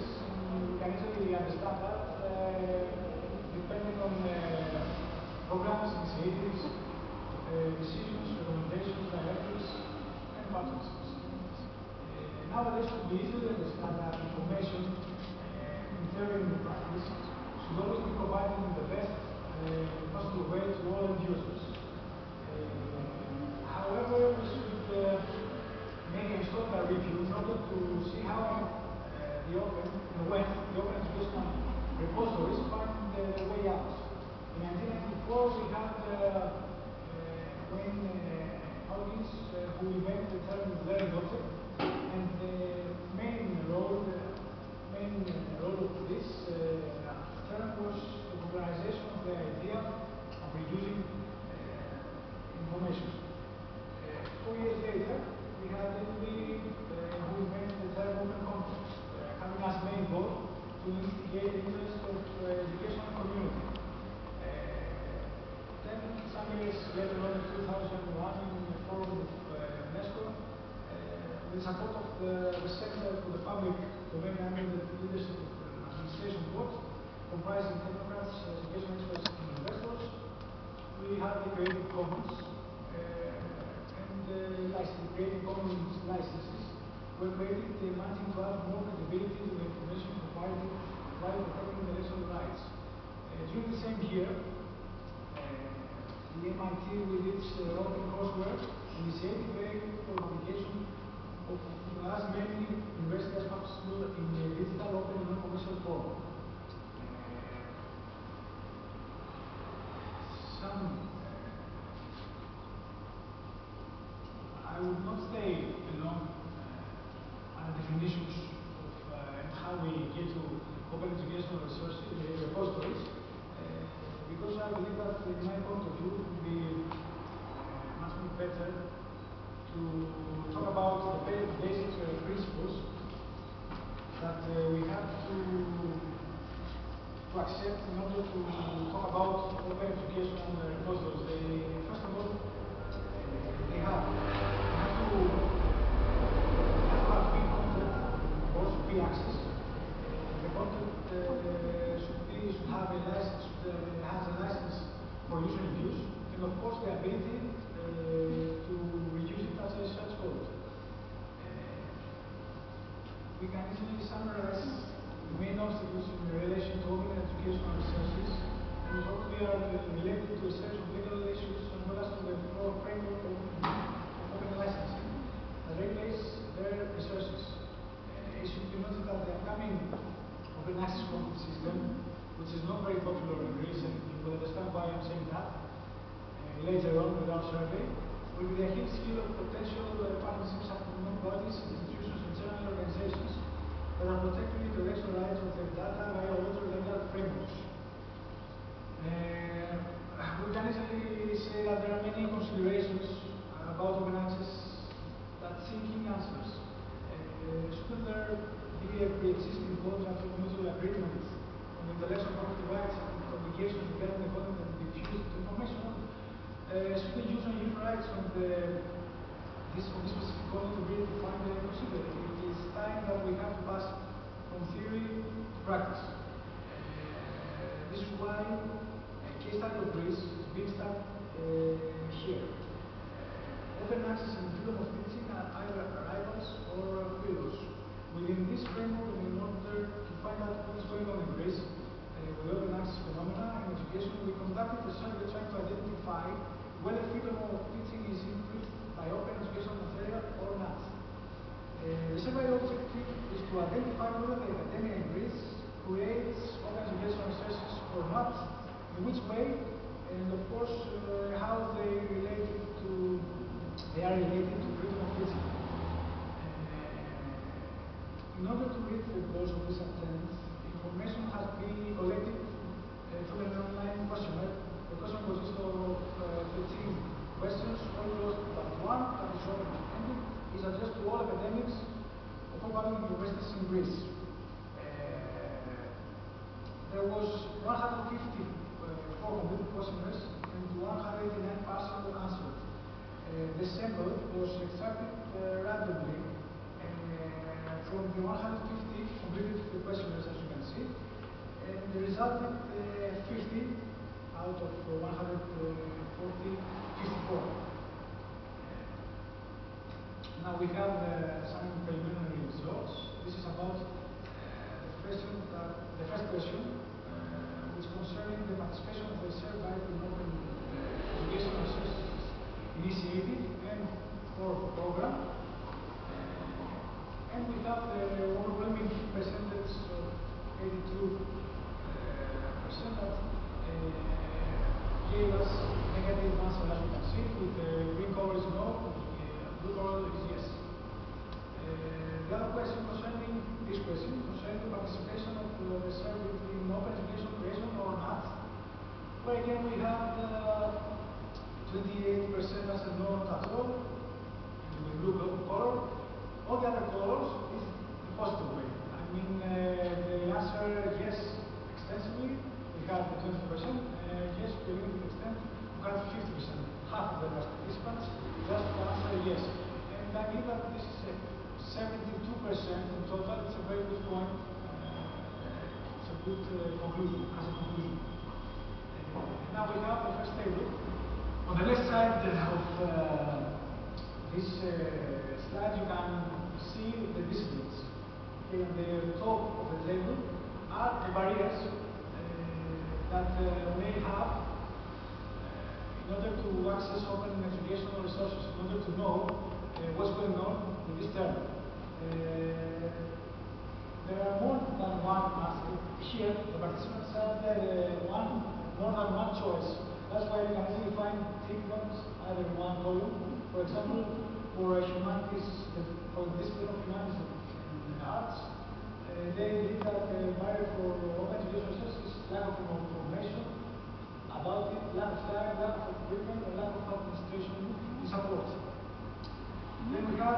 and we can easily understand that depending on programs, initiatives, decisions, recommendations, directives, and partnerships. Nowadays, to be easily understand that information in theory and in practice should always be provided in the best possible way to all end users. However, we should make a historical review in order to see how when the open educational repositories find the way out. In 1994, we had Wayne Hawkins who invented the term learning object, and the main role of this term was the popularization of the idea of reusing information. 4 years later, we had Italy who invented the term open content, having as main goal to instigate the interest of the educational community. Then, some years later on, in 2001, in the forum of UNESCO, with the support of the Center for the Public Domain under the leadership of the Administration Board, comprising technocrats, education experts, and investors, we had the Creative Commons Creative Commons licenses were created managing to add more credibility to the information provided while protecting intellectual rights. During the same year, the MIT, with its OpenCourseware, initiated the publication of as many universities as possible in a digital, open, and non-commercial form. I would not stay along on definitions of how we get to open educational resources, repositories, because I believe that, in my point of view, it would be much more better to talk about the basic principles that we have to accept in order to talk about open educational repositories. First of all, they have to have free content, or free access. The content should have a license, has a license for user reviews, and of course the ability to reuse it as a search code. We can easily summarize the main obstacles in relation to open educational resources, and hopefully are related to a series of legal issues as well as to the framework of open licensing that regulates their resources. It should be noted that the upcoming open access content system, which is not very popular in Greece, and you will understand why I'm saying that later on with our survey, will be the Achilles heel of potential partnerships among bodies, institutions, and general organizations that are protecting the intellectual rights of their data via older legal frameworks. We can easily say that there are many considerations about open access that seeking answers. Shouldn't there be a pre-existing contract or mutual agreement on intellectual property rights and obligations regarding the content that diffused information? Should the use and use rights of this specific content be defined and considered? It is time that we have to pass from theory to practice. This is why a case study of Greece is being started here. Open access and freedom of teaching are either rivals or pillars. Within this framework, in order to find out what is going on in Greece with the open access phenomena in education, we conducted a survey trying to identify whether freedom of teaching is influenced by open educational material or not. The survey objective is to identify whether the academia in Greece creates open educational resources or not, in which way, and of course how they are related to freedom of teaching. In order to reach the goals of this attempt, information has been collected through an online questionnaire. The question consists of 13 questions, all closed but one that is open-ended, is addressed to all academics of all public universities in Greece. There was 154 completed questionnaires and 189 partial answered. The sample was extracted randomly from the 150 completed the questionnaires, as you can see, and the resulted 50 out of 140, 54. Now we have some preliminary results. This is about the first question, which concerning the participation of the survey in open educational research initiative and for program. And we have the overwhelming percentage of 82% that gave us negative answer, as you can see, with the green color is no, blue color is yes. The other question concerning this question, concerning the participation of the survey in open education creation or not, where again we have 28% as a no, not at all, in the blue color. All the other colors is the positive way. I mean, the answer yes extensively, we have 20%, yes to a limited extent, we have 50%. Half of the participants just answer yes. And I believe that this is 72% in total. It's a very good point. It's a good conclusion, as a conclusion. Now we have the first table. On the left side of this slide, you can see the disciplines. Okay, on the top of the table are the barriers that may have in order to access open educational resources, in order to know what's going on with this term. There are more than one answer. Here, the participants have more than one choice. That's why you can easily find treatments either in one column. For example, for humanities, for the discipline of humanities and arts, they did that the barrier for open education research is lack of information about it, lack of time, lack of equipment, and lack of administration and support. Then we have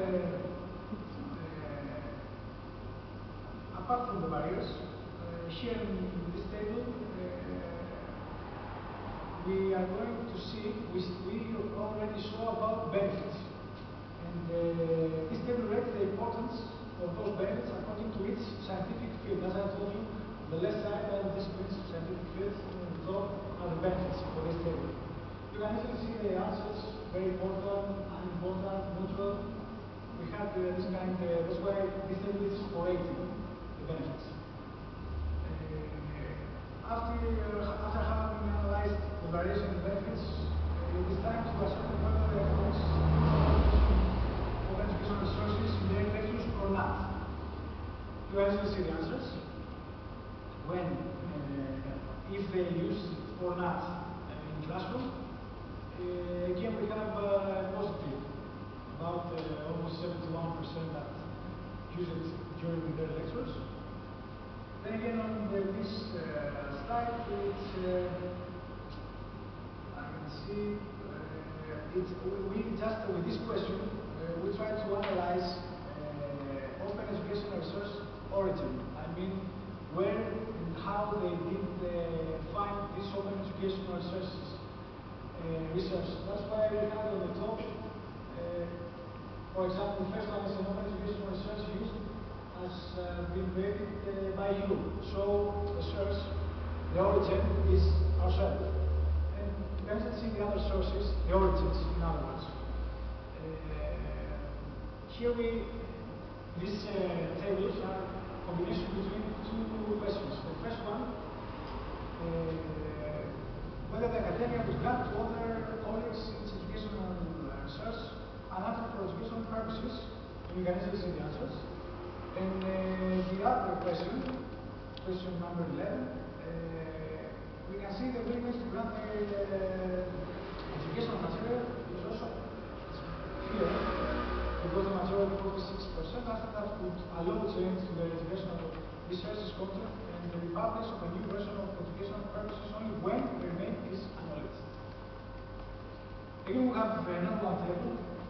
apart from the barriers, here in this table, we are going to see, we already saw about benefits. And this table rates the importance of those benefits according to its scientific field. As I told you, on the left side are the disciplines of scientific fields, and on the top are the benefits for this table. You can easily see the answers, very important, unimportant, neutral. We have this kind, that's why this table is for rating the benefits. After having analyzed the variation in benefits, it is time to ascertain whether the economics of educational resources in their lectures or not. You guys will see the answers. When, if they use or not in classroom, again we have positive, about almost 71% that use it during their lectures. Then again on this slide, it's, I can see, with this question, we try to analyze open educational research origin. I mean, where and how they did find this open educational research. That's why we have on the top, for example, the first one is an open educational research used has been created by you. So the source, the origin is ourselves. And you can see the other sources, the origins, in other words. Here these tables are a combination between two questions. The first one, whether the academia would grant to other colleagues its educational research another for educational purposes, and you can easily see the answers. And the other question, question number 11, we can see the willingness to grant educational material is also here, because the majority, 46%, after that would allow change to the educational research's contract and the republish of a new version of educational purposes only when the remain is acknowledged. Again, we have another one table.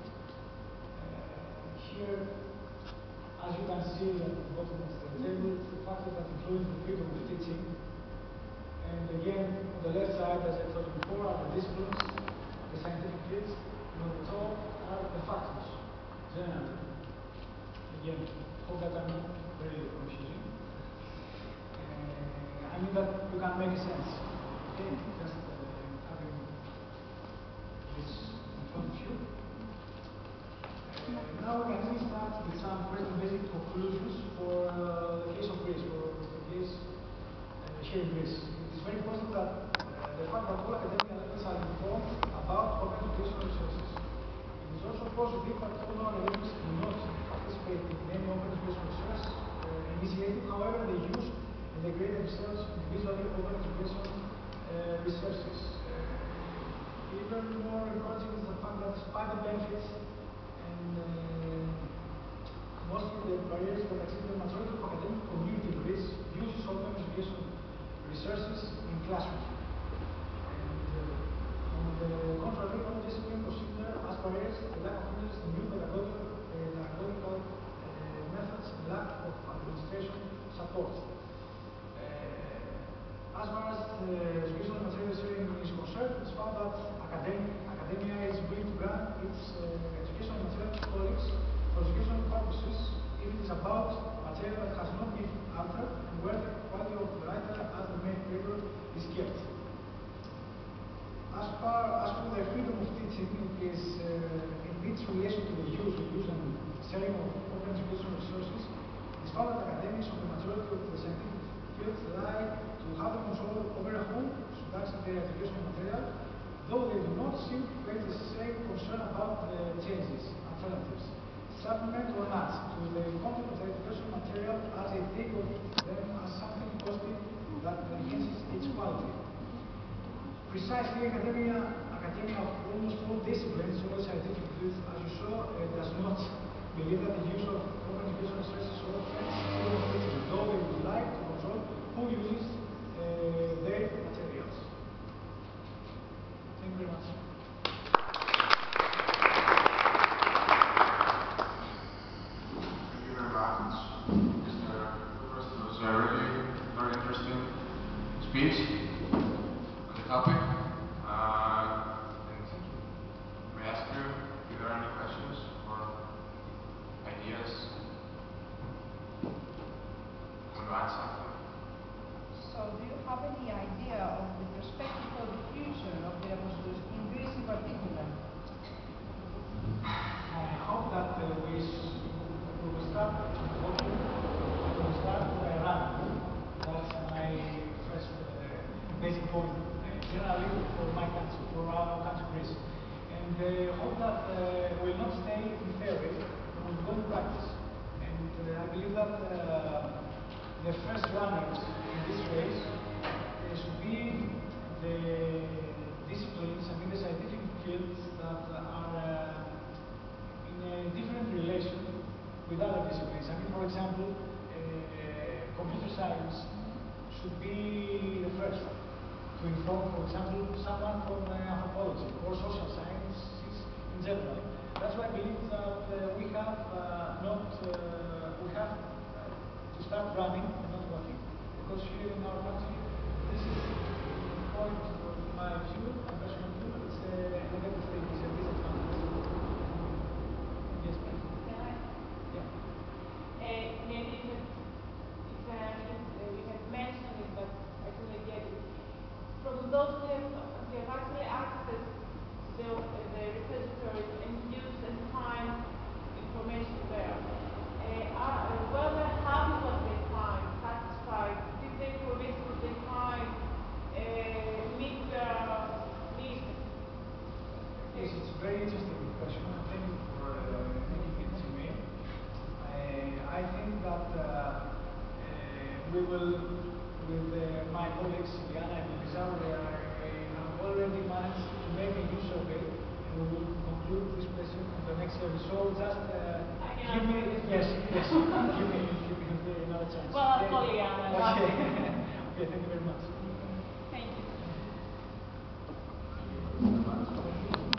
Here, as you can see at the bottom of the table, the factors that influence the freedom of teaching. And again, on the left side, as I told you before, are the disciplines, the scientific fields, and on the top are the factors, generally. Again, Hope that I'm not very confusing. I mean that you can make sense. Okay, just having this in front of you. Now we can start with some first basic conclusions for the case of Greece, for the case here in Greece. It is very important that the fact that all academic levels are informed about open educational resources. It is also positive that all non-academics do not participate in any open educational resource initiative. However, they use and they create themselves individually open educational resources. Even more encouraging is the fact that despite the benefits and most of the barriers that exist, the majority of academic community in Greece uses open educational resources in classrooms. And on the contrary, all disciplines consider as barriers the lack of interest in new pedagogical methods and lack of administration support. As far as educational material sharing is concerned, it's found that academia is willing to grant its educational material to colleagues for educational purposes if it is about material that has not been altered and where the quality of the writer as the main paper is kept. As for the freedom of teaching, it is in its relation to the use and sharing of open educational resources. It is found that academics of the majority of the scientific fields like to have the control over who should access their educational material, though they do not seem to create the same concern about the changes, alternatives, supplement or not, to the content of the educational material as they think of them as something positive that enhances its quality. Precisely, academia of almost all disciplines, all scientific fields, as you saw, does not believe that the use of open educational resources or friends, though they would like to control who uses their materials. Thank you very much. Thank you very much, Mr. Kouros. It was a really very interesting speech on the topic. And may I ask you if there are any questions or ideas? Want to add something? So, do you have any idea of the perspective for the future of the apostles in Greece in particular? I hope that we will start working, we will start running. That's my first basic point, generally for my country, for our country, Greece. And hope that we will not stay in theory, we will go in practice. And I believe that the first runners in this race should be the disciplines, I mean the scientific fields that are in a different relation with other disciplines. I mean, for example, computer science should be the first to inform, for example, someone from anthropology or social sciences in general. That's why I believe that we have to start running and not walking, because here in our country, this is the point of my view, my personal view, it's a negative thing, it's a disadvantage. Yes, please. Can I? Yeah. You have mentioned it, but I couldn't get it. From those who have actually accessed the repositories and used and find information there, were they happy what they find, satisfied? Did the information that they find meet their needs? Yes, it's a very interesting question. Thank you for making it to me. I think that we will, with my colleagues Liana and Lisa, we have already managed to make a new survey, and we will conclude this question in the next year. So just give me, yes, give me another chance. Well, I'll call Liana. Okay. Okay, thank you very much.